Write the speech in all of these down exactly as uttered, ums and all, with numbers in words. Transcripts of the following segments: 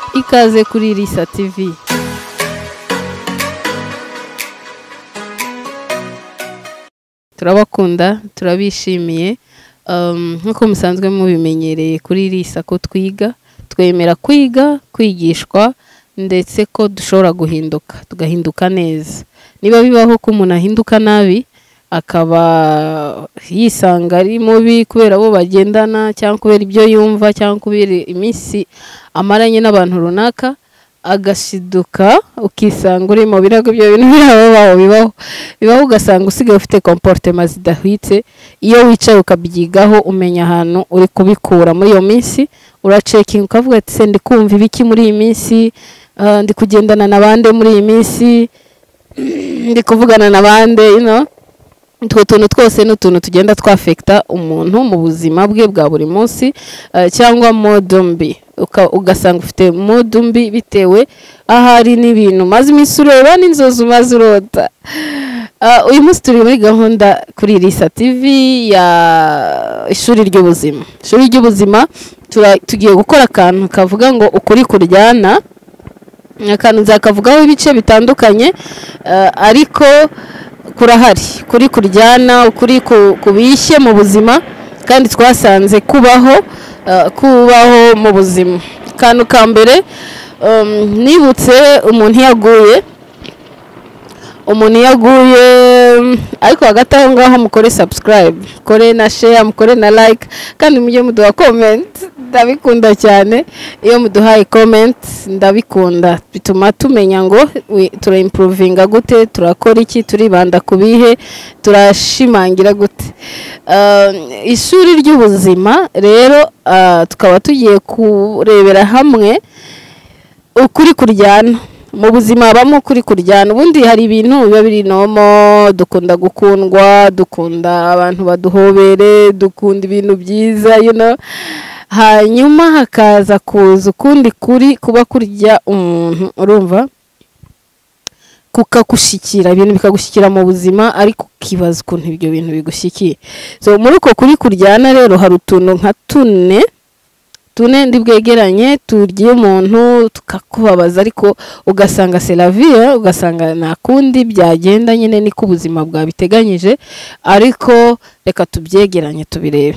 ikaze kuri Risa T V. Turabakunda, turabishimiye. Um, nkuko musanzwe mubimenyereye kuri Risa ko twiga, twemera kwiga, kwigishwa ndetse ko dushobora guhinduka, tugahinduka neza. Niba bibaho ko umuntu ahinduka nabi, akaba yisanga ari mubi kubera bo bagendana cyangwa kubera ibyo yumva cyangwa kubera iminsi amaranye n'abantu runaka, agashiduka ukisanga uri mu birago byo bintu birabaho bibaho bibaho ugasanga usigaye ufite comportement zidahwitse. Iyo wicaye ukabyigaho umenya ahantu uri kubikura muri iyo minsi, uracekinga ukavuga ati se ndi kumva ibiki muri iyi minsi, uh, ndi kugendana nabande muri iyi minsi, ndi kuvugana nabande, you know. Utwo tuntu twose n'utuntu tugenda twafekta umuntu mu buzima bwe bwa buri munsi, uh, cyangwa modumbi ugasanga ufite modumbi bitewe ahari n'ibintu maze iminsi ureba n'inzozi maze urota. Uh, uyu munsi turi muri gahunda kuri Risa T V ya ishuri ry'ubuzima. Ishuri ry'ubuzima tugiye gukora akantu kavuga ngo ukuri kuryana, akantu nzakavugaho ibice bitandukanye, uh, ariko kurahari kuri kuryana, ukuri kubishye mu buzima, kandi twasanze kubaho uh, kubaho mu buzima. Kantu ka mbere, um, nibutse umuntu yaguye umuntu yaguye ariko hagati aho ngaho mukore subscribe, mukore na share, mukore na like, kandi mujye muduha comment. Ndabikunda cyane iyo muduhaye comment, ndabikunda, bituma tumenya ngo tura improvinga gute, turakora iki, turibanda kubihe, turashimangira gute. Uh, ishuri ry'ubuzima rero, uh, tukaba tugiye kurebera hamwe ukuri kuryana mu buzima. Bamo kuri kuryana, ubundi hari ibintu biba biri nomo, dukunda gukundwa, dukunda abantu baduhobere, dukunda ibintu byiza, you know. Hanyuma hakaza kuza ukundi kuri kuba kurya umuntu, urumva, kukagushikira ibintu bikagushikira mu buzima, ariko kibaza ukuntu ibyo bintu bigushikiye. So muri uko kuri kuryana rero hari utuntu nka tune tune ndibwegeranye turye umuntu tukakubabaza, ariko ugasanga c'est la vie, ugasanga nta kundi byagenda, nyine niko ubuzima bwabiteganyije. Ariko reka tubyegeranye tubirebe.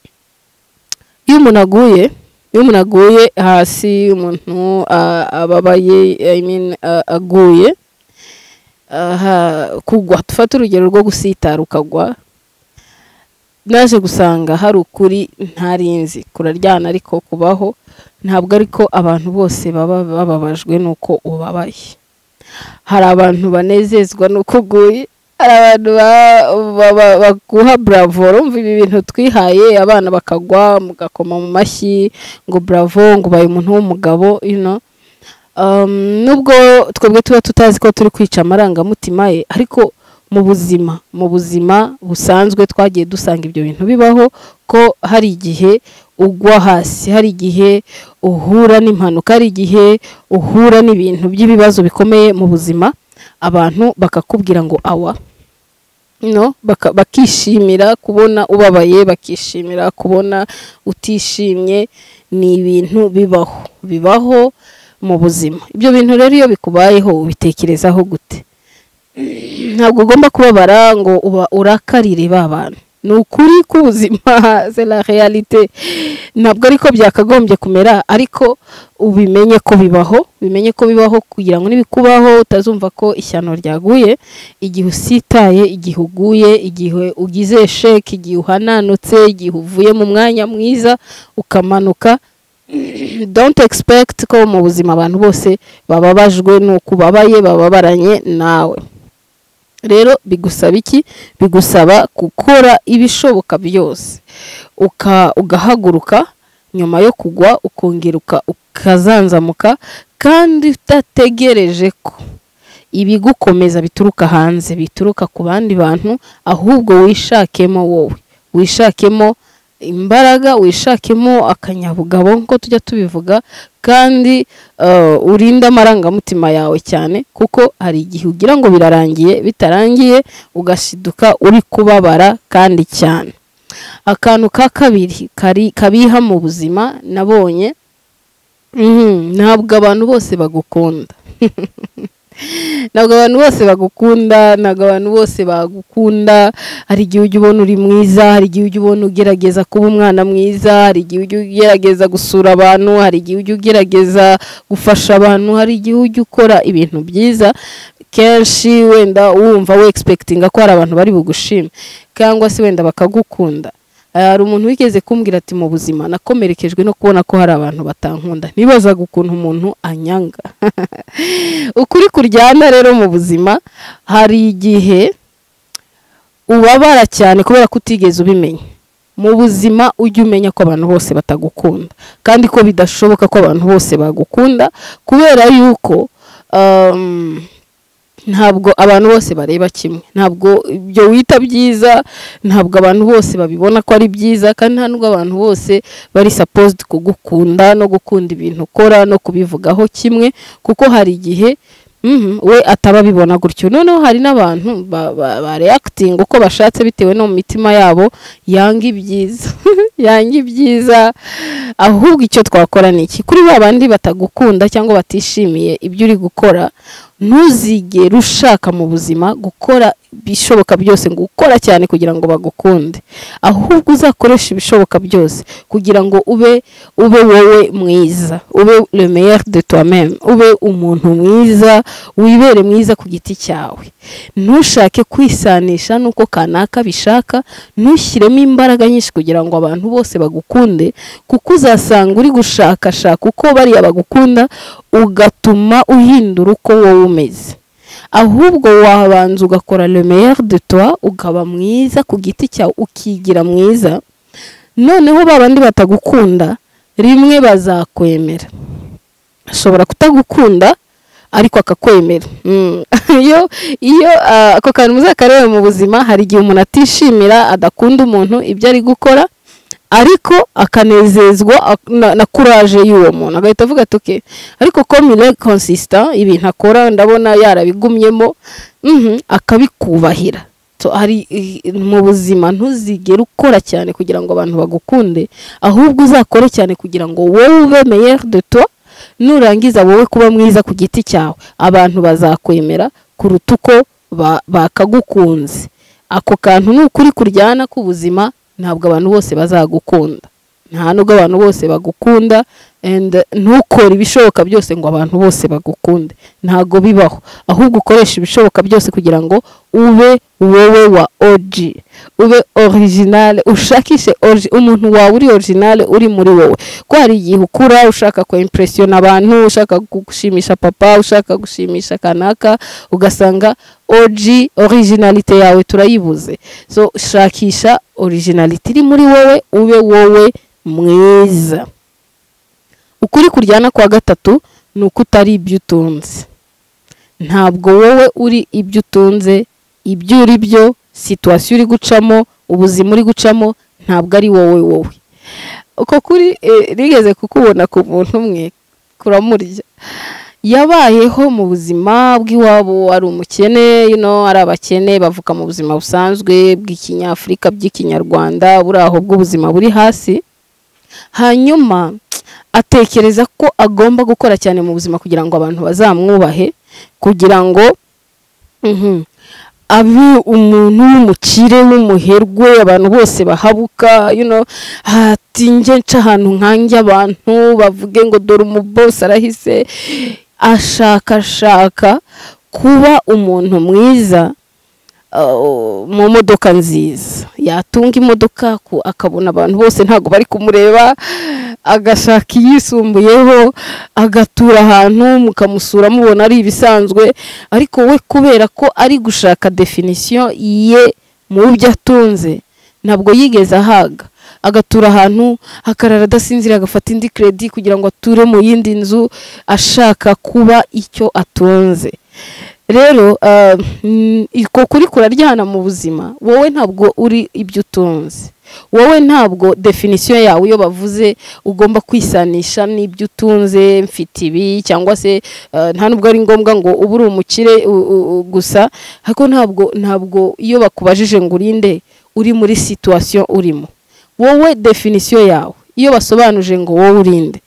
Iyo umuntu aguye, iyo umuntu aguye hasi, umuntu ababaye, I mean uh, aguye, uh, kugwa, tufata urugero rwo gusitara ukagwa, naje gusanga hari ukuri ntarinzi kuraryana, ariko kubaho ntabwo ariko abantu bose baba bababajwe nuko ubabaye. Hari abantu banezezwa nuko uguye, hari abantu baguha bravo, urumva ibi bintu twihaye, abana bakagwa mugakoma mu mashyi ngo bravo, ngo baye umuntu w'umugabo, you know. Um, nubwo twebwe tuba tutazi ko turi kwica amarangamutima ye, ariko mu buzima mu buzima busanzwe twagiye dusanga ibyo bintu bibaho, ko hari igihe ugwa hasi, hari igihe uhura n'impanuka, hari igihe uhura n'ibintu by'ibibazo bikomeye mu buzima, abantu bakakubwira ngo awa, no, baka, bakishimira kubona ubabaye, bakishimira kubona utishimye. Ni ibintu bibaho bibaho mu buzima. Ibyo bintu rero iyo bikubayeho ubitekerezaho gute? Ntabwo ugomba kubabara ngo uba urakarire babantu, ni ukuri k'ubuzima, c'est la réalité. Ntabwo ariko byakagombye kumera, ariko ubimenye ko bibaho, bimenye ko bibaho kugira ngo nibikubaho utazumva ko ishyano ryaguye. Igihe usitaye, igihe uguye, igihe ugize sheke, igihe uhananutse, igihe uvuye mu mwanya mwiza ukamanuka, don't expect ko mu buzima abantu bose bababajwe nuko ubabaye, bababaranye nawe. Rero bigusaba iki? Bigusaba gukora ibishoboka byose, uka ugahaguruka nyuma yo kugwa, ukongeruka ukazanzamuka, kandi utategereje ko ibigukomeza bituruka hanze, bituruka ku bandi bantu, ahubwo wishakemo wowe, wishakemo imbaraga, wishakemo akanyabugabo nko tujya tubivuga, kandi uh, urinda amarangamutima yawe cyane, kuko hari igihe ugira ngo birarangiye, bitarangiye ugashiduka uri kubabara kandi cyane. Akantu ka kabiri kari kabiha mu buzima nabonye, Mhm, ntabwo abantu bose bagukunda. Ntabwo abantu bose bagukunda, ntabwo abantu bose bagukunda. Hari igihe ujya ubona uri mwiza, hari igihe ujya ubona ugerageza kuba umwana mwiza, hari igihe ujya ugerageza gusura abantu, hari igihe ujya ugerageza gufasha abantu, hari igihe ujya ukora ibintu byiza, kenshi wenda wumva we expectinga ko hari abantu bari bugushime cyangwa se wenda bakagukunda. Hari umuntu wigeze kumbwira ati mu buzima nakomerekejwe no kubona ko hari abantu batankunda, nibazaga ukuntu umuntu anyanga. Ukuri kuryana rero mu buzima, hari igihe ubabara cyane kubera ko utigeze ubimenya. Mu buzima ujye umenya ko abantu bose batagukunda kandi ko bidashoboka ko abantu bose bagukunda, kubera yuko um, ntabwo abantu bose bareba kimwe, ntabwo ibyo wita byiza, ntabwo abantu bose babibona ko ari byiza, kandi nta nubwo abantu bose bari supposed kugukunda no gukunda ibintu ukora no kubivugaho kimwe, kuko hari igihe Mhm, we ataba bibona gutyo. Noneho hari n'abantu ba, ba, ba reacting uko bashatse bitewe no mu mitima yabo, yanga ibyiza. Yanga ibyiza. Ahubwo icyo twakora niki? Kuri babandi batagukunda cyangwa batishimiye ibyo uri gukora, ntuzigere ushaka mu buzima gukora bishoboka byose ngo ukora cyane kugira ngo bagukunde. Ahubwo uzakoresha ibishoboka byose kugira ngo ube ube wowe mwiza, ube le meilleur de toi-même, ube umuntu mwiza, wibere mwiza ku giti cyawe. Ntushake kwisanisha nuko kanaka bishaka, ntushyiremo imbaraga nyinshi kugira ngo abantu bose bagukunde, kuko uzasanga uri gushaka shaka uko bari abagukunda, ugatuma uhindura uko wowe umeze. Ahubwo wabanza ugakora le meilleur de toi, ukaba mwiza ku giti cyawe, ukigira mwiza. Noneho babandi batagukunda rimwe bazakwemera. Ashobora kutagukunda ariko akakwemera. Mm. iyo iyo uh, ako kantu muzakareba mu buzima, hari igihe umuntu atishimira adakunda umuntu ibyo ari gukora, ariko akanezezwa na, na courage y'uwo muntu, agahita avuga ati okay, ariko comme il est consistant ibintu akora ndabona yarabigumyemo, mhm akabikubahira. So hari mu buzima ntuzigere ukora cyane kugira ngo abantu bagukunde, ahubwo uzakore cyane kugira ngo wowe ube meilleur de toi. Nurangiza wowe kuba mwiza ku giti cyawe, abantu bazakwemera kuruta uko bakagukunze. Ako kantu n'ukuri kuryana ku buzima, ntabwo abantu bose bazagukunda, nta nubwo abantu bose bagukunda, and ntukore ibishoboka byose ngo abantu bose bagukunde, ntago bibaho. Ahubwo ukoresha ibishoboka byose kugira ngo ube wowe wa O G, ube original, ushakishe umuntu wawe uri original uri muri wowe. Ko hari igihe ukura ushaka ko impression abantu, ushaka gushimisha papa, ushaka gushimisha kanaka, ugasanga O G originalite yawe turayibuze. So shakisha originality iri muri wowe, ube wowe mwiza. Ukuri kuryana kwa gatatu nuko utari ibyo utunze. Ntabwo wowe uri ibyo utunze, ibyo uri byo, situation uri gucamo, ubuzima uri gucamo, ntabwo ari wowe wowe. Uko kuri eh, rigeze kukubona ku muntu umwe kuramurya. Yabayeho mu buzima bw'iwabo ari umukene, you know, ari abakene bavuka mu buzima busanzwe bw'ikinyafrika by'ikinyarwanda, buraho bw'ubuzima buri hasi. Hanyuma atekereza ko agomba gukora cyane mu buzima kugira ngo abantu bazamwubahe, kugira ngo mhm abe umuntu w'umukire w'umuherwe, abantu bose bahabuka, you know, ati nje nca ahantu nkanjye abantu bavuge ngo dore umuboss arahise. Ashaka shaka kuba umuntu mwiza uh, mu modoka nziza, yatunga imodoka ku akabona abantu bose ntago bari kumureba, agashaka yisumbuyeho, agatura ahantu mukamusura mubona ari ibisanzwe, ariko we kubera ko ari gushaka definition ye mu byo atunze, ntabwo yigeze ahaga. Agatura ahantu akarara adasinzira, agafata indi credit kugira ngo ature mu yindi nzu, ashaka kuba icyo atunze. Rero uh, iko kuri kuraryana mu buzima, wowe ntabwo uri ibyo utunze. Wowe ntabwo definition yawe iyo bavuze ugomba kwisanisha n'ibyo utunze, mfite ibi cyangwa se uh, nta nubwo ari ngombwa ngo uburi umukire gusa, hako ntabwo ntabwo iyo bakubajije ngo urinde uri muri situation urimo. Wowe definition yawe iyo basobanuje ngo wowe urinde,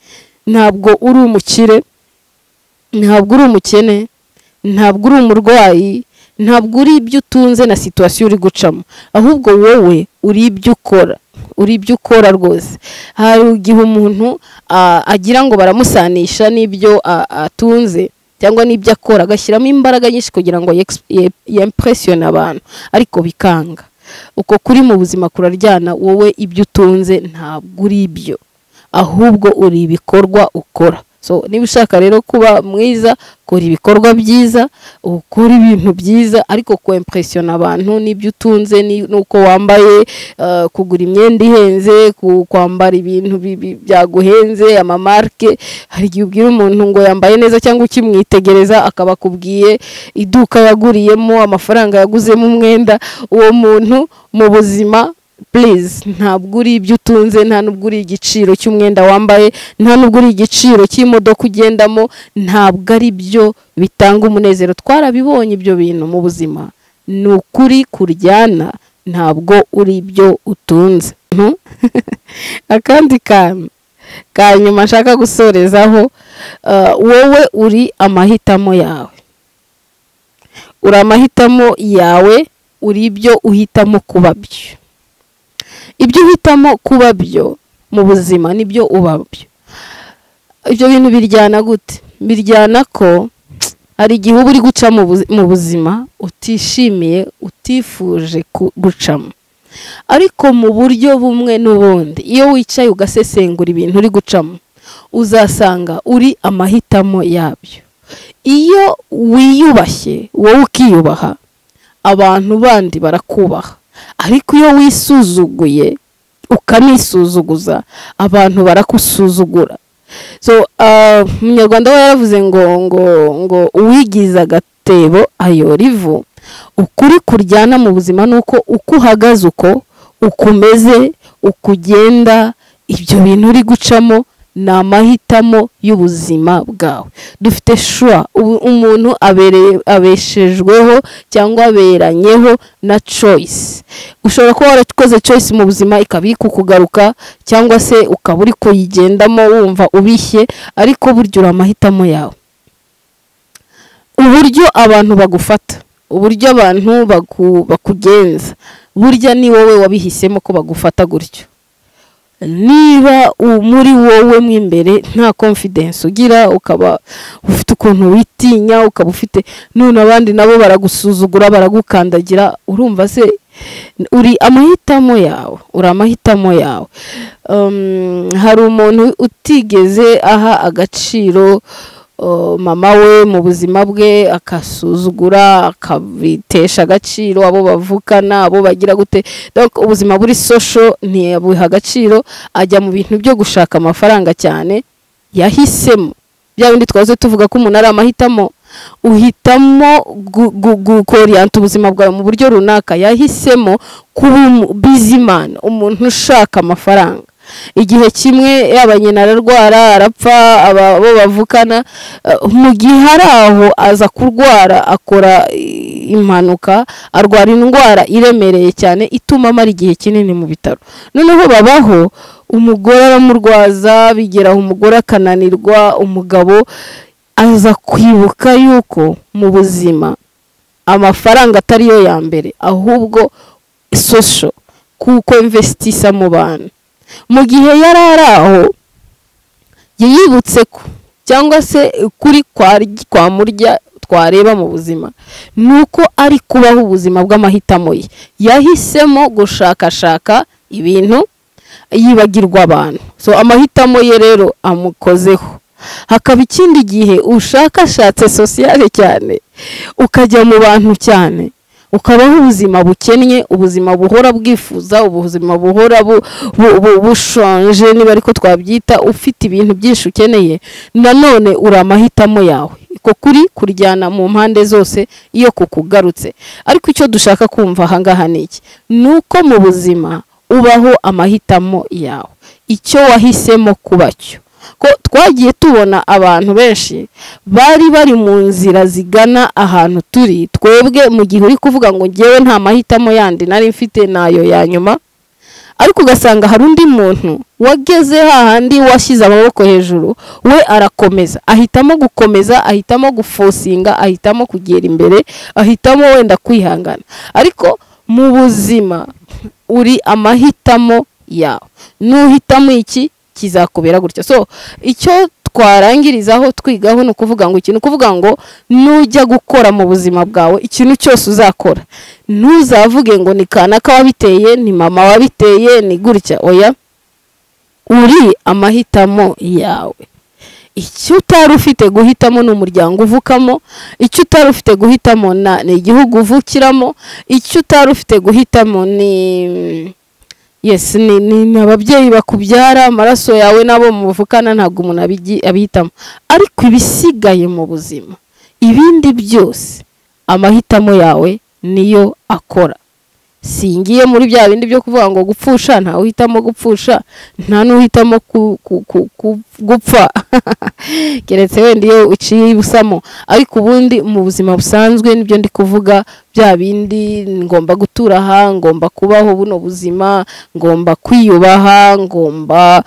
ntabwo uri umukire, ntabwo uri umukene, ntabwo uri umurwayi, ntabwo uri ibyo utunze na situation uri gucamo, ahubwo wowe uri ibyo ukora, uri ibyo ukora rwose. Hari igihe umuntu agira ngo baramusanisha n'ibyo atunze cyangwa n'ibyo akora, agashyiramo imbaraga nyinshi kugira ngo yimpressione abantu, ariko bikanga. Uko kuri mu buzima kuraryana, wowe ibyo utunze ntabwo uri ibyo, ahubwo uri ibikorwa ukora. So niba ushaka rero kuba mwiza, kora ibikorwa byiza, ukora ibintu byiza, ariko ko impressiona abantu n'ibyo utunze nuko wambaye, uh, kugura imyenda ihenze, kwambara ibintu byaguhenze, ama marque. Hari igihe ubwira umuntu ngo yambaye neza cyangwa ukimwitegereza akaba kubwiye iduka yaguriyemo, amafaranga yaguzemo umwenda. Uwo muntu mu buzima, please, ntabwo uri ibyo utunze, nta nubwo uri igiciro cy'umwenda wambaye, nta nubwo uri igiciro cy'imodoka ugendamo, ntabwo ari byo bitanga umunezero. Twarabibonye ibyo bintu mu buzima, ni ukuri kuryana, ntabwo uri ibyo utunze. Akandi kantu kanyuma nshaka gusorezaho, uh, wowe uri amahitamo yawe, uri amahitamo yawe, uri ibyo uhitamo kuba byo. Ibyo uhitamo kuba byo mu buzima nibyo uba byo. Ibyo bintu biryana gute? Biryana ko hari igihe uba uri guca mu buzima utishimiye, utifuje gucamo, ariko mu buryo bumwe n'ubundi iyo wicaye ugasesengura ibintu uri gucamo, uzasanga uri amahitamo yabyo. Iyo wiyubashye wowe ukiyubaha, abantu bandi barakubaha, ariko iyo wisuzuguye ukanisuzuguza, abantu barakusuzugura. So uh, Munyarwanda we yaravuze ngo ngo ngo uwigiza gatebo ayora ivu. Ukuri kuryana mu buzima nuko uko uhagaze, uko ukumeze, ukugenda, ibyo bintu uri gucamo ni amahitamo y'ubuzima bwawe. Dufite shwa, umuntu abereye abeshejweho cyangwa aberanyeho na choice. Ushobora kuba warakoze choice mu buzima ikabiri kukugaruka, cyangwa se ukaba uri kuyigendamo wumva ubishye, ariko buryo uri amahitamo yawe. Uburyo abantu bagufata, uburyo abantu baku, bakugenza, burya ni wowe wabihisemo ko bagufata gutyo. Niba muri wowe mwimbere nta confidence ugira, ukaba ufite ukuntu witinya, ukaba ufite none abandi nabo baragusuzugura, baragukandagira, urumva se uri amahitamo yawe, uri amahitamo yawe. Um, hari umuntu utigeze aha agaciro Uh, mama we mu buzima bwe, akasuzugura, akabitesha agaciro abo bavukana, abo bagira gute. Donc ubuzima buri social ntiyabuha agaciro, ajya mu bintu byo gushaka amafaranga cyane. Yahisemo bya bindi twaze tuvuga ko umuntu ari amahitamo, uhitamo gukoriyanta ubuzima bwawe mu buryo runaka. Yahisemo kuba busy man, umuntu ushaka amafaranga. Igihe kimwe yabanye nararwara, arapfa, abo bavukana, mu gihe araho aza kurwara, akora impanuka, arwara indwara iremereye cyane ituma amara igihe kinini mu bitaro. Noneho babaho, umugore aramurwaza, bigeraho umugore akananirwa, umugabo aza kwibuka yuko mu buzima amafaranga atari yo ya mbere, ahubwo social, kuko investisa mu bantu. Mu gihe yararaho yibutse ko cyangwa se kuri kwa murya twareba mu buzima, nuko ari kubaho ubuzima bw'amahitamo ye. Yahisemo gushakashaka ibintu, yibagirwa abantu. So amahitamo ye rero amukozeho. Hakaba ikindi gihe ushakashatse sociale cyane, ukajya mu bantu cyane, ukabaho ubuzima bukennye, ubuzima buhora bwifuza, ubuzima buhora bushonje, bu, bu, niba ariko twabyita, ufite ibintu byinshi ukeneye. Nanone uri amahitamo yawe. Ko kuri kuryana mu mpande zose iyo kukugarutse. Ariko icyo dushaka kumva ahangaha niki, nuko mu buzima ubaho amahitamo yawe, icyo wahisemo kubacyo. Ko twagiye tubona abantu benshi bari bari mu nzira zigana ahantu turi, twebwe mu gihe uri kuvuga ngo ngewe nta mahitamo yandi nari mfite nayo ya nyuma, ariko ugasanga hari undi muntu wageze hahandi washyize amaboko hejuru, we arakomeza, ahitamo gukomeza, ahitamo gufosinga, ahitamo kugera imbere, ahitamo wenda kwihangana. Ariko mu buzima uri amahitamo yawe, nuhitamo iki kizakubera gutya. So icyo twarangirizaho twigaho no kuvuga ngo ikintu kuvuga ngo nujya gukora mu buzima bwawe, ikintu cyose uzakora ntuzavuge ngo ni kanaka wabiteye, ni mama wabiteye, ni gutya. Oya, uri amahitamo yawe. Icyo utari ufite guhitamo n'umuryango uvukamo, icyo utari ufite guhitamo na ni igihugu uvukiramo, icyo utari ufite guhitamo ni yes ni ni ababyeyi bakubyara, amaraso yawe nabo muvukana, ntabwo umuntu abihitamo. Ariko ibisigaye mu buzima, ibindi byose amahitamo yawe niyo akora. Singiye muri bya bindi byo kuvuga ngo gupfusha, nta uhitamo gupfusha, nta nuhitamo gupfa keretse wenda iyo uciye ibusamo. Ariko ubundi mu buzima busanzwe nibyo ndi kuvuga, bya bindi ngomba gutura aha, ngomba kubaho buno buzima, ngomba kwiyubaha, ngomba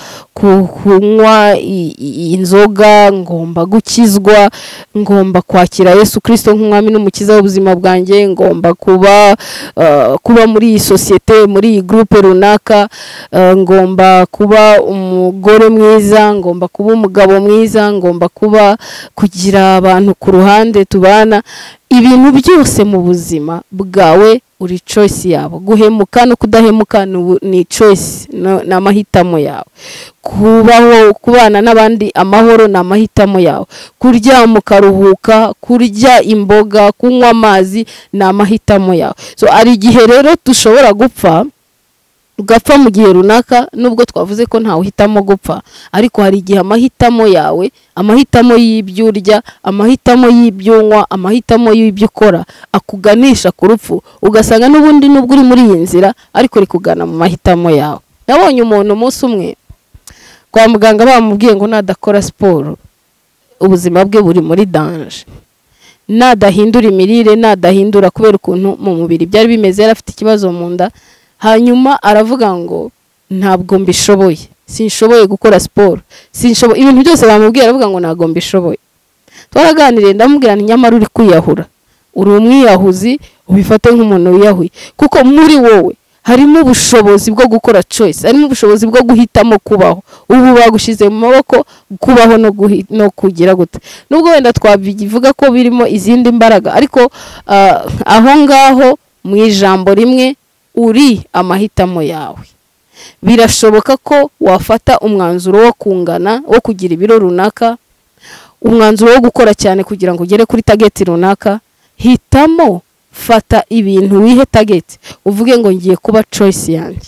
kunywa inzoga, ngomba gukizwa, ngomba kwakira Yesu Kristo nk'umwami n'umukiza w'ubuzima bwanjye, ngomba kuba uh, kuba muri iyi societe, muri iyi groupe runaka, uh, ngomba kuba umugore mwiza, ngomba kuba umugabo mwiza, ngomba kuba kugira abantu ku ruhande tubana. Ibintu byose mu buzima bwawe uri choice yabo. Guhemuka no kudahemuka ni choice, ni amahitamo yawe. Kubaho kubana n'abandi amahoro ni amahitamo yawe. Kurya mukaruhuka, kurya imboga, kunywa amazi ni amahitamo yawe. So ari igihe rero dushobora gupfa, ugapfa mu gihe runaka, nubwo twavuze ko ntawe uhitamo gupfa, ariko hari igihe amahitamo yawe, amahitamo y'ibyo urya, amahitamo y'ibyo unywa, amahitamo y'ibyo ukora akuganisha ku rupfu. Ugasanga n'ubundi nubwo uri muri iyi nzira, ariko uri kugana mu mahitamo yawe. Nabonye umuntu umunsi umwe kwa muganga bamubwiye ngo nadakora siporo ubuzima bwe buri muri danger, nadahindura imirire, nadahindura kubera ukuntu mu mubiri byari bimeze, yarafite ikibazo mu nda. Hanyuma aravuga ngo ntabwo mbishoboye, sinshoboye gukora siporo, sinshoboye ibintu byose bamubwira, aravuga ngo ntabwo mbishoboye. Twaraganiriye ndamubwira nyamara uri kwiyahura, uri umwiyahuzi, ubifate nk'umuntu wiyahuye, kuko muri wowe harimo ubushobozi bwo gukora choice, harimo ubushobozi bwo guhitamo kubaho. Ubu bagushize mu maboko kubaho no no kugira gute. Nubwo wenda twabivuga ko birimo izindi mbaraga, ariko uh, aho ngaho mu ijambo rimwe uri amahitamo yawe. Birashoboka ko wafata umwanzuro wo kungana, wo kugira ibiro runaka, umwanzuro wo gukora cyane kugira ngo ugere kuri target runaka. Hitamo, fata ibintu wihe target, uvuge ngo ngiye kuba choice yanjye.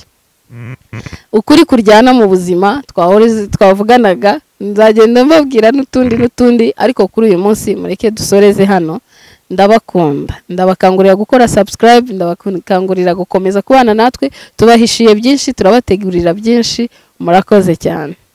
Ukuri kuryana mu buzima twahoreze twavuganaga, nzagenda mbabwira n'utundi n'utundi, ariko kuri uyu munsi mureke dusoreze hano. Ndabakunda, ndabakangurira gukora subscribe, ndabakangurira gukomeza kubana natwe, tubahishiye byinshi, turabategurira byinshi. Murakoze cyane.